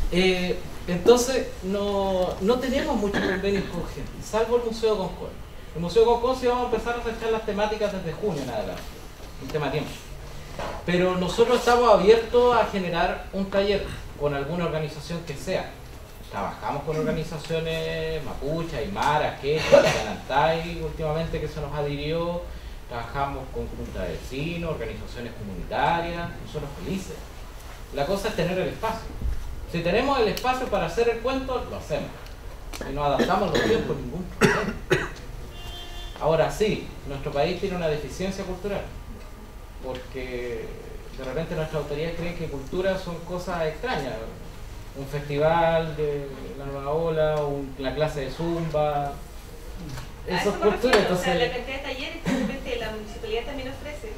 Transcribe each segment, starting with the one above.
Entonces, no tenemos muchos convenios con gente, salvo el Museo Concón. El Museo Concón sí vamos a empezar a acercar las temáticas desde junio en adelante, un tema tiempo. Pero nosotros estamos abiertos a generar un taller con alguna organización que sea. Trabajamos con organizaciones mapuche, aymara, quechua, yanantay, últimamente que se nos adhirió. Trabajamos con juntas de vecinos, organizaciones comunitarias, nosotros felices. La cosa es tener el espacio. Si tenemos el espacio para hacer el cuento, lo hacemos. Y nos adaptamos los tiempos, ningún problema. Ahora sí, nuestro país tiene una deficiencia cultural, porque de repente nuestras autoridades creen que cultura son cosas extrañas. Un festival de la nueva ola, una clase de zumba, eso es cultura. Entonces, o sea, la cantidad de talleres que de repente la municipalidad también ofrece,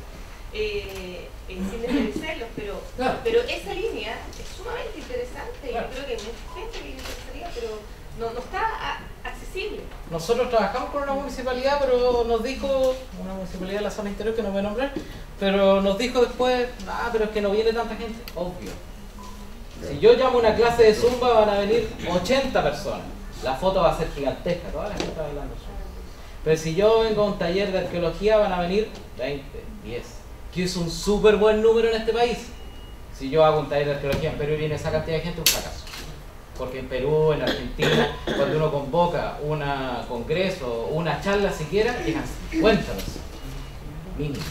sin desmerecerlos, claro, pero esa línea es sumamente interesante, claro. Yo creo que hay mucha gente que le interesaría, pero no está accesible. Nosotros trabajamos con una municipalidad, pero nos dijo, una municipalidad de la zona interior que no voy a nombrar, pero nos dijo después, pero es que no viene tanta gente. Obvio. Si yo llamo a una clase de zumba van a venir 80 personas. La foto va a ser gigantesca, toda la gente está bailando zumba. Pero si yo vengo a un taller de arqueología van a venir 20, 10, que es un súper buen número en este país. Si yo hago un taller de arqueología en Perú y viene esa cantidad de gente, un fracaso. Porque en Perú, en Argentina, cuando uno convoca un congreso, una charla siquiera, llegan 50 personas. Mínimo.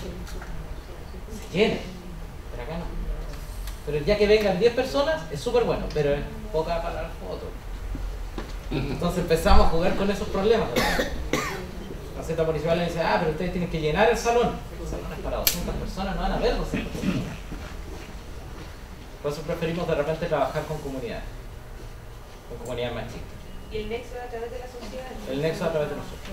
Se llena. Pero acá no. Pero ya que vengan 10 personas, es súper bueno, pero es poca para la foto. Entonces empezamos a jugar con esos problemas. La Secretaría Municipal le dice, pero ustedes tienen que llenar el salón. El salón es para 200 personas, no van a ver 200 personas. Por eso preferimos de repente trabajar con comunidades más chicas. ¿Y el nexo a través de la sociedad? El nexo a través de nosotros.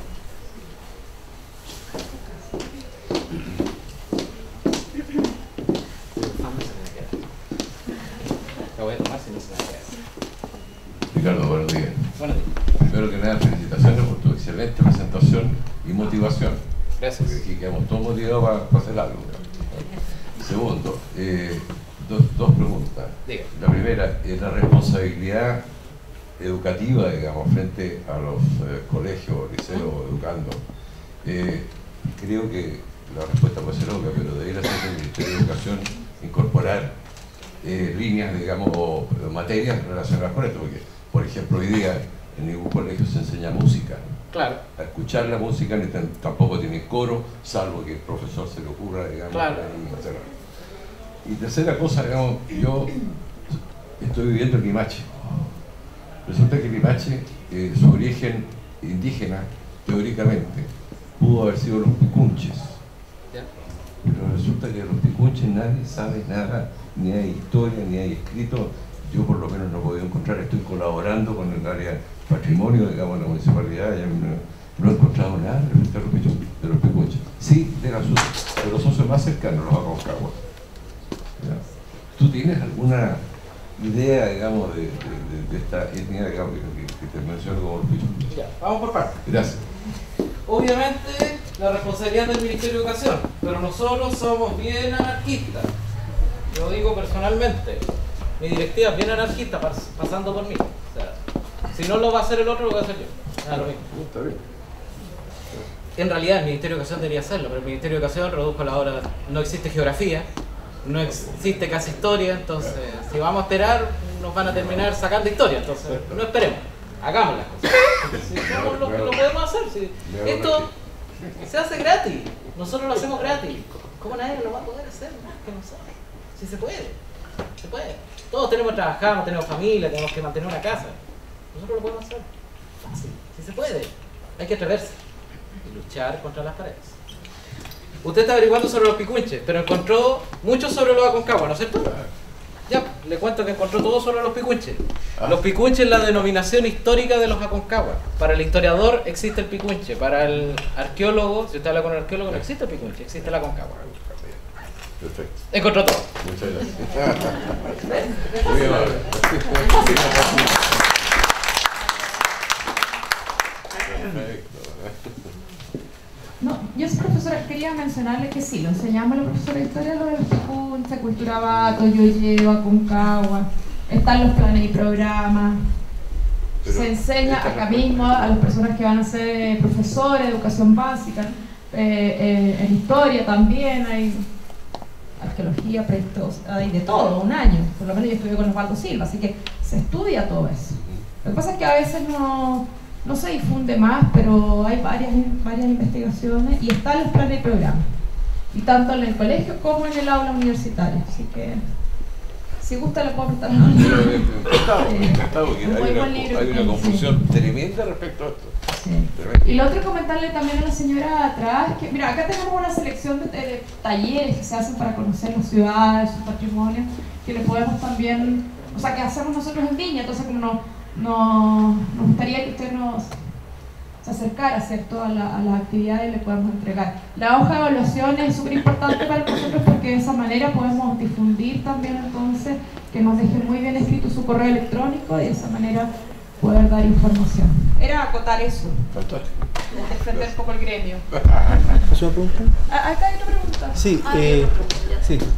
La voy a tomar si no se me queda. Ricardo, buenos días. Buenos días. Primero que nada, felicitaciones por tu excelente presentación y motivación. Gracias. Porque aquí quedamos todos motivados para hacer algo. Segundo, dos preguntas. Diga. La primera es la responsabilidad educativa, digamos, frente a los colegios, liceos, educando. Creo que la respuesta puede ser obvia, pero debería ser el Ministerio de Educación incorporar líneas, digamos, o materias relacionadas con esto, porque, por ejemplo, hoy día en ningún colegio se enseña música. Claro. A escuchar la música tampoco tiene coro, salvo que el profesor se le ocurra, digamos, claro. Y tercera cosa, digamos, yo estoy viviendo en Limache. Resulta que Limache, su origen indígena, teóricamente, pudo haber sido los picunches. Pero resulta que de los picunches nadie sabe nada, ni hay historia, ni hay escrito. Yo por lo menos no he podido encontrar, estoy colaborando con el área patrimonio, digamos, de la municipalidad, y no he encontrado nada respecto a los picunches. Sí, de los socios más cercanos, los Aconcagua. ¿Tú tienes alguna idea, digamos, de esta etnia, digamos, que te menciono como los picunches? Ya, vamos por partes. Gracias. Obviamente la responsabilidad del Ministerio de Educación, pero nosotros somos bien anarquistas. Yo digo personalmente, mi directiva es bien anarquista pasando por mí. O sea, si no lo va a hacer el otro, lo voy a hacer yo. Lo mismo. Está bien. En realidad el Ministerio de Educación debería hacerlo, pero el Ministerio de Educación redujo la hora, no existe geografía, no existe casi historia, entonces si vamos a esperar nos van a terminar sacando historia, entonces no esperemos, hagamos las cosas. Si somos los que lo podemos hacer, si esto se hace gratis, nosotros lo hacemos gratis, ¿cómo nadie lo va a poder hacer? Más que nosotros, si se puede, se puede. Todos tenemos que trabajar, tenemos familia, tenemos que mantener una casa, nosotros lo podemos hacer, fácil, si se puede, hay que atreverse y luchar contra las paredes. Usted está averiguando sobre los picunches, pero encontró mucho sobre los Aconcagua, ¿no es cierto? Ya, le cuento que encontró todo sobre los picunches. Los picunches es la denominación histórica de los Aconcagua. Para el historiador existe el picunche, para el arqueólogo, si usted habla con el arqueólogo, no existe el picunche, existe el Aconcagua. Perfecto. Encontró todo. Muchas gracias. Muy amable. Perfecto. No, yo soy profesora, quería mencionarle que sí, lo enseñamos a los profesores de historia, lo del picunche, cultura vato, yoyeo, Aconcagua, están los planes y programas, Pero se enseña esta acá respuesta- mismo a las personas que van a ser profesores de educación básica, en historia también hay arqueología, hay de todo, un año, por lo menos yo estudié con Osvaldo Silva, así que se estudia todo eso. Lo que pasa es que a veces no se difunde más, pero hay varias investigaciones y están los planes y programas, y tanto en el colegio como en el aula universitaria, así que si gusta le puedo prestar una. Encantado, porque Un muy buen hay libro, una sí. confusión tremenda respecto a esto. Sí. Tremenda. Y lo otro, comentarle también a la señora atrás, que mira, acá tenemos una selección de talleres que se hacen para conocer las ciudades, sus patrimonios, que le podemos también, o sea, que hacemos nosotros en Viña, entonces como nos gustaría que usted se acercara, ¿cierto?, a las actividades y le podemos entregar. La hoja de evaluación es súper importante para nosotros porque de esa manera podemos difundir también, entonces, que nos deje muy bien escrito su correo electrónico y de esa manera poder dar información. Era acotar eso, Fantástico. defender un poco el gremio. ¿Es una pregunta? Acá hay otra pregunta. Sí, hay otra pregunta, ya. sí.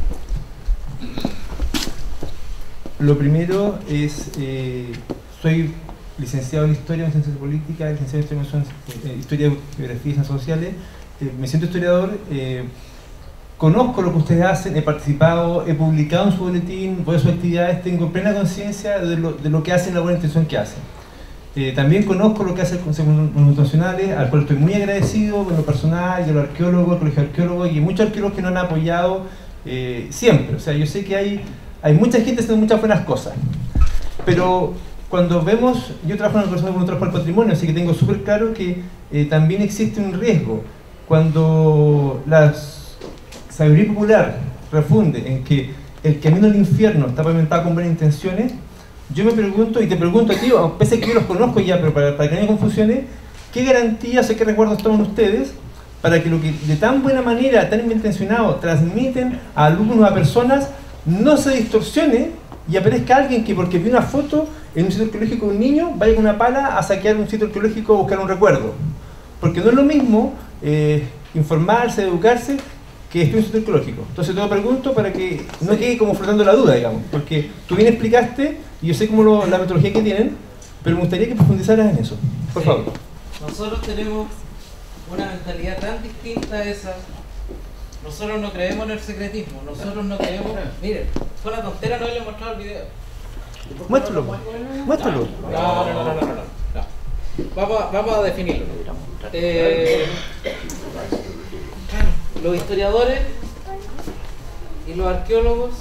Lo primero es, soy licenciado en Historia, en Ciencias Políticas, licenciado en Historia, Geografía y Ciencias Sociales. Me siento historiador, conozco lo que ustedes hacen, he participado, he publicado en su boletín, voy a sus actividades, tengo plena conciencia de lo que hacen, la buena intención que hacen. También conozco lo que hace el Consejo Monumentos Nacionales, al cual estoy muy agradecido con lo personal, y a los arqueólogos, al Colegio de Arqueólogos y muchos arqueólogos que nos han apoyado siempre. O sea, yo sé que hay mucha gente haciendo muchas buenas cosas, pero cuando vemos, yo trabajo en el Consejo Monumentos para el Patrimonio, así que tengo súper claro que también existe un riesgo. Cuando la sabiduría popular refunde en que el camino al infierno está pavimentado con buenas intenciones, yo me pregunto, y te pregunto a ti, pese a que yo los conozco ya, pero para que no haya confusiones, ¿qué garantías o qué recuerdos toman ustedes para que lo que de tan buena manera, tan bien intencionado, transmiten a alumnos, a personas, no se distorsione y aparezca alguien que porque vio una foto en un sitio arqueológico de un niño, vaya con una pala a saquear un sitio arqueológico o buscar un recuerdo? Porque no es lo mismo informarse, educarse, que estudio un sitio arqueológico. Entonces te lo pregunto para que no quede como flotando la duda, digamos, porque tú bien explicaste, y yo sé cómo la metodología que tienen, pero me gustaría que profundizaras en eso, por favor. Nosotros tenemos una mentalidad tan distinta a esa. Nosotros no creemos en el secretismo, nosotros no creemos... Miren, fue una tontera no haberle mostrado el video. Muéstralo, muéstralo. No. Vamos a definirlo. Claro, los historiadores y los arqueólogos,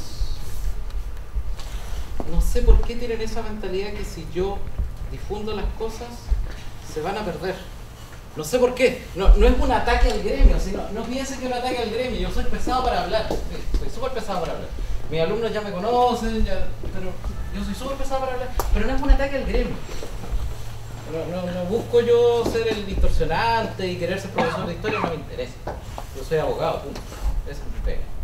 no sé por qué tienen esa mentalidad que si yo difundo las cosas, se van a perder. No sé por qué. No es un ataque al gremio, sino, no piensen que es un ataque al gremio. Yo soy pesado para hablar. Sí, soy súper pesado para hablar. Mis alumnos ya me conocen, pero yo soy súper pesado para hablar. Pero no es un ataque al gremio. No busco yo ser el distorsionante y querer ser profesor de historia, no me interesa. Yo soy abogado, punto. Esa es mi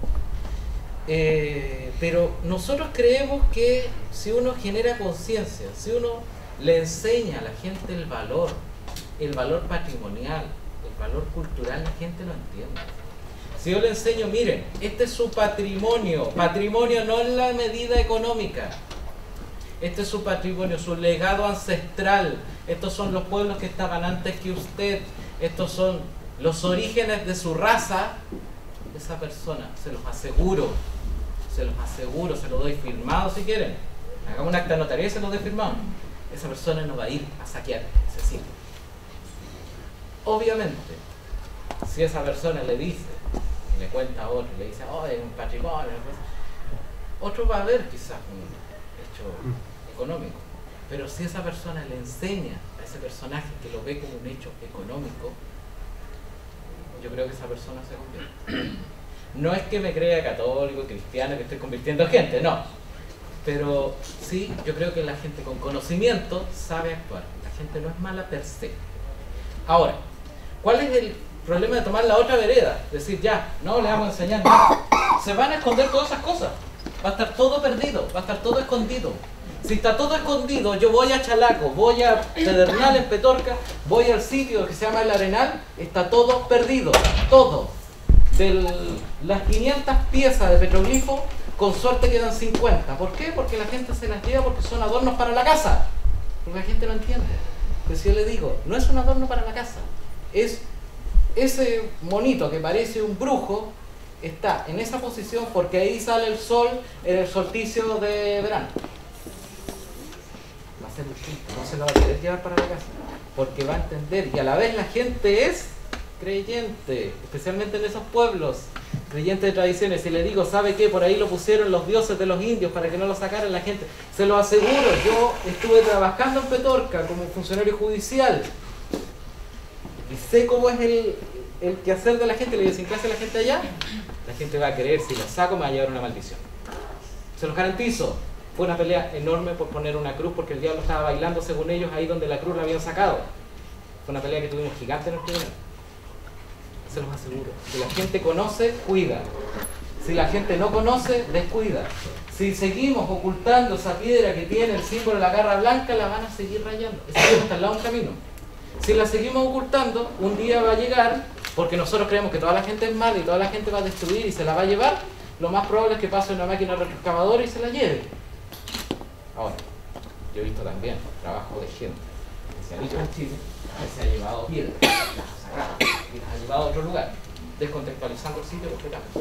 pega. Pero nosotros creemos que si uno genera conciencia, si uno le enseña a la gente el valor patrimonial, el valor cultural, la gente lo entiende. Si yo le enseño, miren, este es su patrimonio, patrimonio no en la medida económica, este es su patrimonio, su legado ancestral, estos son los pueblos que estaban antes que usted, estos son los orígenes de su raza, esa persona, se los aseguro, se lo doy firmado si quieren, hagamos un acta notaria y se lo doy firmado, esa persona no va a ir a saquear ese sitio. Obviamente, si esa persona le dice, le cuenta a otro, le dice, oh, es un patrimonio, otro va a ver quizás un hecho económico, pero si esa persona le enseña a ese personaje que lo ve como un hecho económico, yo creo que esa persona se convierte. No es que me crea católico, cristiano, que estoy convirtiendo gente, no, pero sí, yo creo que la gente con conocimiento sabe actuar, la gente no es mala per se. Ahora, ¿cuál es el problema de tomar la otra vereda? Decir, ya, no le vamos a enseñar nada. Se van a esconder todas esas cosas. Va a estar todo perdido, va a estar todo escondido. Si está todo escondido, yo voy a Chalaco, voy a Pedernal en Petorca, voy al sitio que se llama El Arenal, está todo perdido, todo. De las 500 piezas de petroglifo, con suerte quedan 50. ¿Por qué? Porque la gente se las lleva porque son adornos para la casa. Porque la gente no entiende. Pero si yo le digo, no es un adorno para la casa, es ese monito que parece un brujo, está en esa posición porque ahí sale el sol en el solsticio de verano. Va a ser distinto, no se lo va a querer llevar para la casa, porque va a entender, y a la vez la gente es creyente, especialmente en esos pueblos, creyente de tradiciones. Si le digo, ¿sabe qué? Por ahí lo pusieron los dioses de los indios para que no lo sacaran la gente. Se lo aseguro, yo estuve trabajando en Petorca como funcionario judicial y sé cómo es el quehacer de la gente. Le digo, sin clase la gente allá, la gente va a creer, si lo saco me va a llevar una maldición. Se los garantizo. Fue una pelea enorme por poner una cruz, porque el diablo estaba bailando según ellos ahí donde la cruz la habían sacado. Fue una pelea que tuvimos gigante en el tribunal. Se los aseguro. Si la gente conoce, cuida. Si la gente no conoce, descuida. Si seguimos ocultando esa piedra que tiene el símbolo de la garra blanca, la van a seguir rayando. Esa está al lado de un camino. Si la seguimos ocultando, un día va a llegar, porque nosotros creemos que toda la gente es mala y toda la gente va a destruir y se la va a llevar, lo más probable es que pase una máquina retroexcavadora y se la lleve. Ahora, yo he visto también trabajo de gente que se ha dicho en Chile, que se ha llevado piedras, las ha sacado y las ha llevado a otro lugar, descontextualizando el sitio completamente.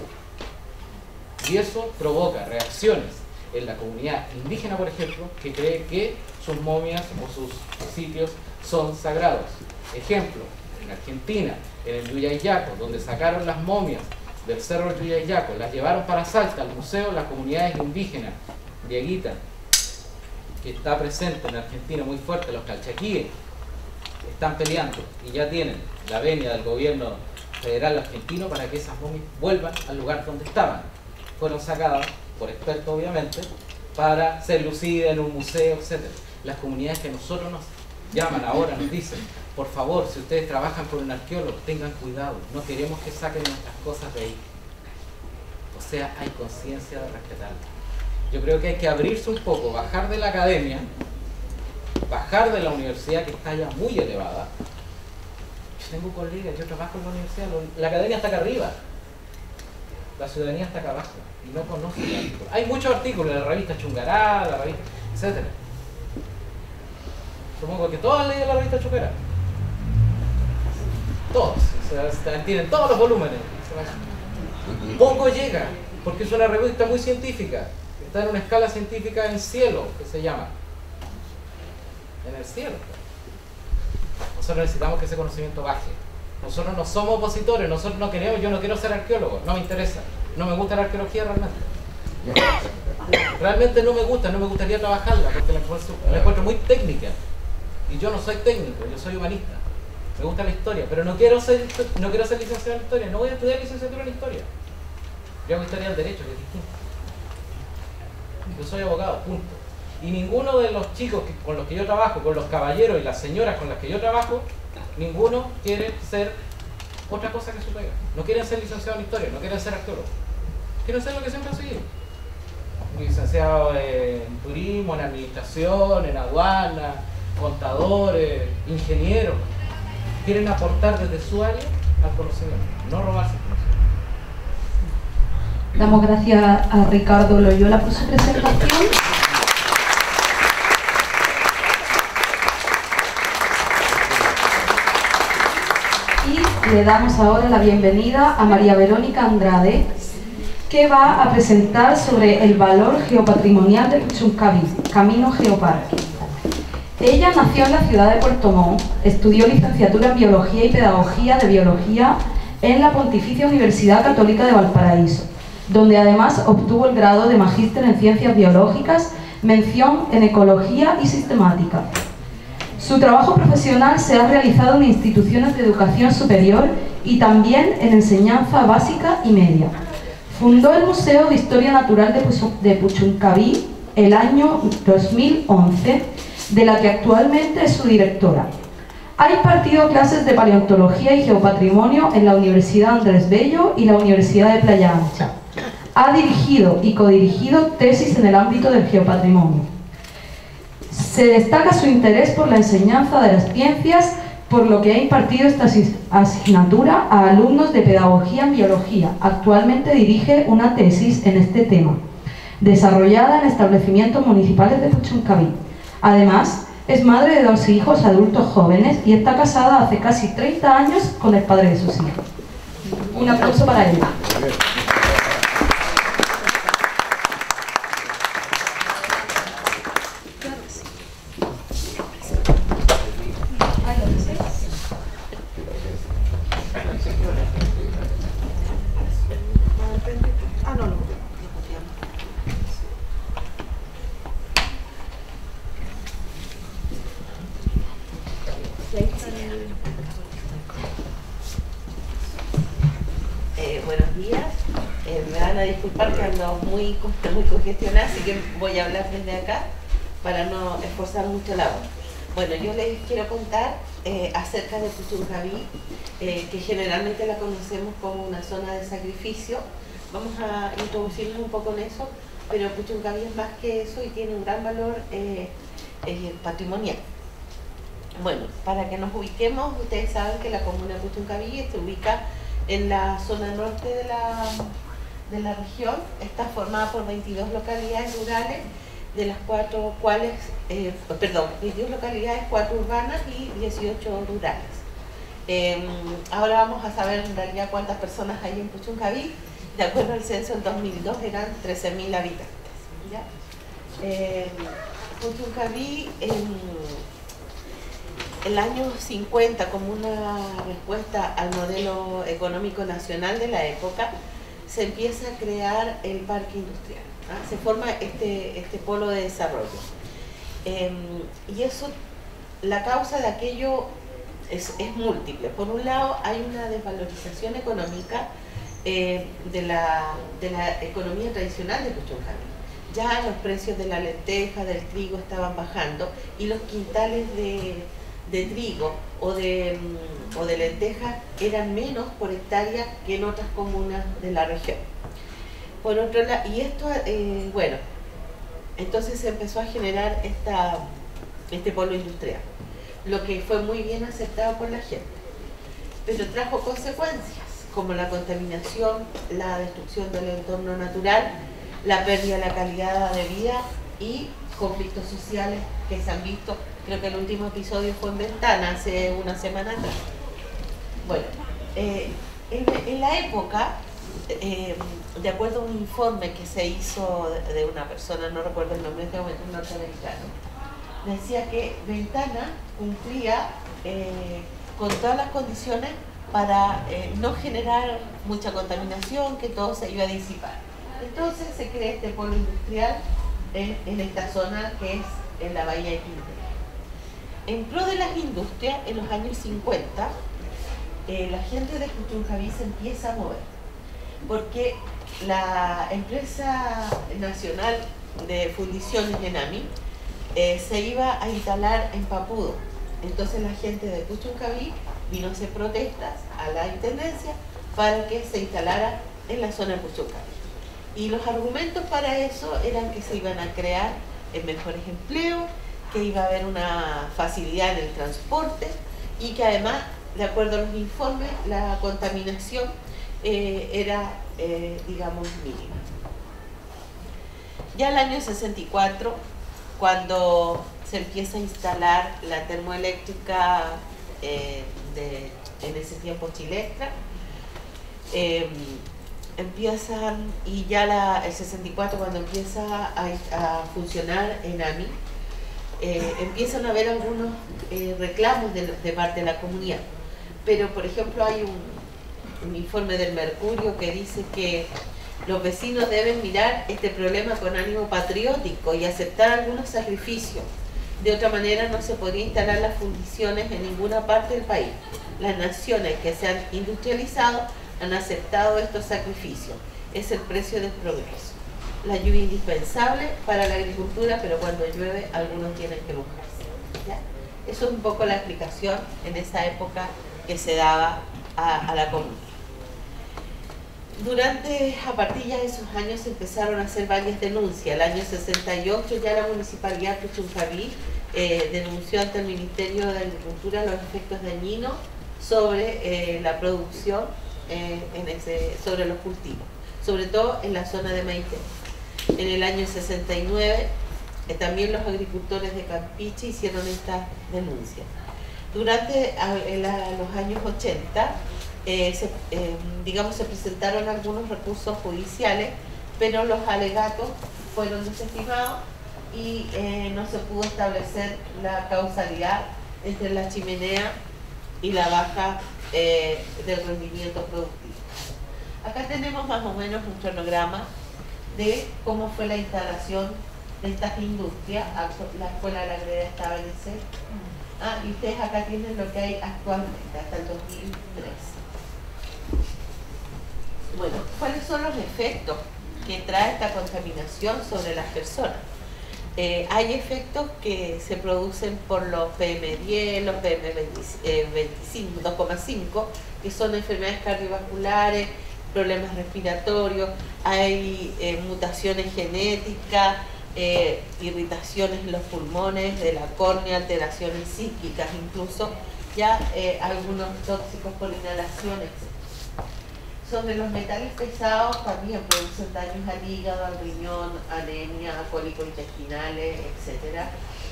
Y eso provoca reacciones en la comunidad indígena, por ejemplo, que cree que sus momias o sus sitios son sagrados. Ejemplo, en Argentina, en el Yuyayaco, donde sacaron las momias del cerro del Yuyayaco, las llevaron para Salta, al museo de las comunidades indígenas, Dieguita, que está presente en Argentina muy fuerte, los calchaquíes, están peleando y ya tienen la venia del gobierno federal argentino para que esas momias vuelvan al lugar donde estaban. Fueron sacadas, por expertos obviamente, para ser lucidas en un museo, etc. Las comunidades que nosotros nos llaman ahora nos dicen, por favor, si ustedes trabajan con un arqueólogo, tengan cuidado, no queremos que saquen nuestras cosas de ahí. O sea, hay conciencia de respetarlo. Yo creo que hay que abrirse un poco, bajar de la academia, bajar de la universidad que está ya muy elevada. Yo tengo colegas, yo trabajo en la universidad, la academia está acá arriba, la ciudadanía está acá abajo y no conoce los artículos. Hay muchos artículos en la revista Chungará, la revista, etc. Supongo que todos han leído la revista Chungará. Todos, o sea, tienen todos los volúmenes. Poco llega, porque es una revista muy científica. Está en una escala científica en cielo, que se llama. En el cielo. Nosotros necesitamos que ese conocimiento baje. Nosotros no somos opositores, nosotros no queremos, yo no quiero ser arqueólogo, no me interesa. No me gusta la arqueología realmente. Realmente no me gusta, no me gustaría trabajarla, porque la encuentro muy técnica. Y yo no soy técnico, yo soy humanista. Me gusta la historia, pero no quiero ser licenciado en historia, no voy a estudiar licenciatura en historia. Yo hago historia del derecho, que es distinto. Yo soy abogado, punto. Y ninguno de los chicos con los que yo trabajo, con los caballeros y las señoras con las que yo trabajo, ninguno quiere ser otra cosa que su pega. No quieren ser licenciados en historia, no quieren ser arqueólogos. Quieren ser lo que siempre han seguido. Licenciados en turismo, en administración, en aduana, contadores, ingenieros. Quieren aportar desde su área al conocimiento, no robarse el conocimiento. Damos gracias a Ricardo Loyola por su presentación. Y le damos ahora la bienvenida a María Verónica Andrade, que va a presentar sobre el valor geopatrimonial de Puchuncaví, Camino Geoparque. Ella nació en la ciudad de Puerto Montt, estudió licenciatura en Biología y Pedagogía de Biología en la Pontificia Universidad Católica de Valparaíso, donde además obtuvo el grado de Magíster en Ciencias Biológicas, mención en Ecología y Sistemática. Su trabajo profesional se ha realizado en instituciones de educación superior y también en enseñanza básica y media. Fundó el Museo de Historia Natural de Puchuncaví el año 2011, de la que actualmente es su directora. Ha impartido clases de paleontología y geopatrimonio en la Universidad Andrés Bello y la Universidad de Playa Ancha. Ha dirigido y codirigido tesis en el ámbito del geopatrimonio. Se destaca su interés por la enseñanza de las ciencias, por lo que ha impartido esta asignatura a alumnos de pedagogía en biología. Actualmente dirige una tesis en este tema. desarrollada en establecimientos municipales de Puchuncaví. Además, es madre de 2 hijos adultos jóvenes y está casada hace casi 30 años con el padre de sus hijos. Un aplauso para ella. Buenos días, me van a disculpar que ando muy congestionada, así que voy a hablar desde acá para no esforzar mucho la voz. Bueno, yo les quiero contar acerca de Puchuncaví, que generalmente la conocemos como una zona de sacrificio. Vamos a introducirnos un poco en eso, pero Puchuncaví es más que eso y tiene un gran valor patrimonial. Bueno, para que nos ubiquemos, ustedes saben que la comuna de Puchuncaví se ubica en la zona norte de la región. Está formada por 22 localidades rurales, de las 22 localidades, 4 urbanas y 18 rurales. Ahora vamos a saber en realidad cuántas personas hay en Puchuncaví. De acuerdo al censo del 2002 eran 13.000 habitantes. ¿Ya? Puchuncaví el año 50, como una respuesta al modelo económico nacional de la época, se empieza a crear el parque industrial. Se forma este polo de desarrollo. Y eso, la causa de aquello es múltiple. Por un lado, hay una desvalorización económica de la economía tradicional de Puchuncaví. Ya los precios de la lenteja, del trigo estaban bajando y los quintales de trigo o de lentejas eran menos por hectárea que en otras comunas de la región. Por otro lado, y esto, bueno, entonces se empezó a generar este polo industrial, lo que fue muy bien aceptado por la gente, pero trajo consecuencias como la contaminación, la destrucción del entorno natural, la pérdida de la calidad de vida y conflictos sociales que se han visto. Creo que el último episodio fue en Ventana, hace una semana atrás. Bueno, en la época, de acuerdo a un informe que se hizo de una persona, no recuerdo el nombre en este momento, un norteamericano, decía que Ventana cumplía con todas las condiciones para no generar mucha contaminación, que todo se iba a disipar. Entonces se crea este polo industrial en esta zona que es en la Bahía de Quintero. En pro de las industrias, en los años 50, la gente de Puchuncaví se empieza a mover, porque la empresa nacional de fundiciones ENAMI se iba a instalar en Papudo. Entonces la gente de Puchuncaví vino a hacer protestas a la intendencia para que se instalara en la zona de Puchuncaví. Y los argumentos para eso eran que se iban a crear mejores empleos, que iba a haber una facilidad en el transporte y que además, de acuerdo a los informes, la contaminación era, digamos, mínima. Ya el año 64, cuando se empieza a instalar la termoeléctrica en ese tiempo Chilestra, empiezan, y ya el 64 cuando empieza a funcionar ENAMI, empiezan a haber algunos reclamos de parte de la comunidad. Pero por ejemplo hay un informe del Mercurio que dice que los vecinos deben mirar este problema con ánimo patriótico y aceptar algunos sacrificios. De otra manera no se podría instalar las fundiciones en ninguna parte del país. Las naciones que se han industrializado han aceptado estos sacrificios. Es el precio del progreso. La lluvia indispensable para la agricultura, pero cuando llueve algunos tienen que mojarse. ¿Ya? Eso es un poco la explicación en esa época que se daba a la comunidad. A partir ya de esos años se empezaron a hacer varias denuncias. El año 68 ya la Municipalidad de Puchuncaví denunció ante el Ministerio de Agricultura los efectos dañinos sobre la producción, sobre los cultivos, sobre todo en la zona de Maite. en el año 69, también los agricultores de Campeche hicieron esta denuncia. Durante los años 80, se presentaron algunos recursos judiciales, pero los alegatos fueron desestimados y no se pudo establecer la causalidad entre la chimenea y la baja del rendimiento productivo. Acá tenemos más o menos un cronograma de cómo fue la instalación de estas industrias. La escuela de la Greda estaba en ese. Y ustedes acá tienen lo que hay actualmente, hasta el 2013. Bueno, ¿cuáles son los efectos que trae esta contaminación sobre las personas? Hay efectos que se producen por los PM10, los PM25, 2,5, que son enfermedades cardiovasculares, problemas respiratorios, hay mutaciones genéticas, irritaciones en los pulmones, de la córnea, alteraciones psíquicas, incluso ya algunos tóxicos por inhalación, etc. Sobre los metales pesados también producen daños al hígado, al riñón, anemia, cólicos intestinales, etc.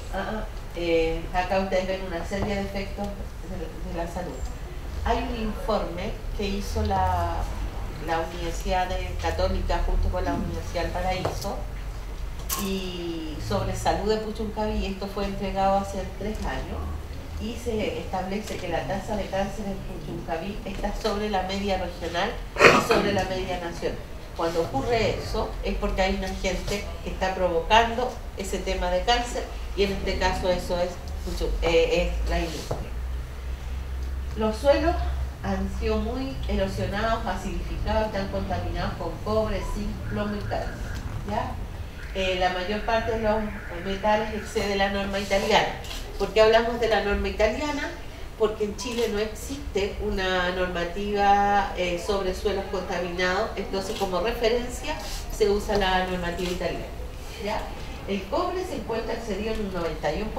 Acá ustedes ven una serie de efectos de la salud. Hay un informe que hizo la Universidad Católica junto con la Universidad del Paraíso y sobre salud de Puchuncaví. Esto fue entregado hace 3 años y se establece que la tasa de cáncer en Puchuncaví está sobre la media regional y sobre la media nacional. Cuando ocurre eso es porque hay un agente que está provocando ese tema de cáncer y en este caso eso es la industria. Los suelos han sido muy erosionados, acidificados, están contaminados con cobre, zinc, plomo y cadmio, ¿ya? La mayor parte de los metales excede la norma italiana. ¿Por qué hablamos de la norma italiana? Porque en Chile no existe una normativa sobre suelos contaminados, entonces como referencia se usa la normativa italiana, ¿ya? El cobre se encuentra excedido en un 91%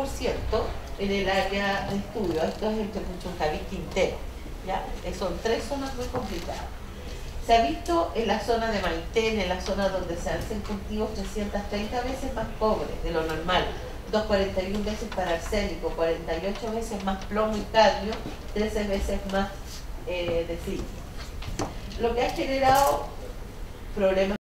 en el área de estudio, esto es entre Puchuncaví y Quintero, ¿ya? Son 3 zonas muy complicadas. Se ha visto en la zona de Maitén, en la zona donde se hacen cultivos, 330 veces más cobre de lo normal, 241 veces para arsénico, 48 veces más plomo y cadmio, 13 veces más de zinc. Lo que ha generado problemas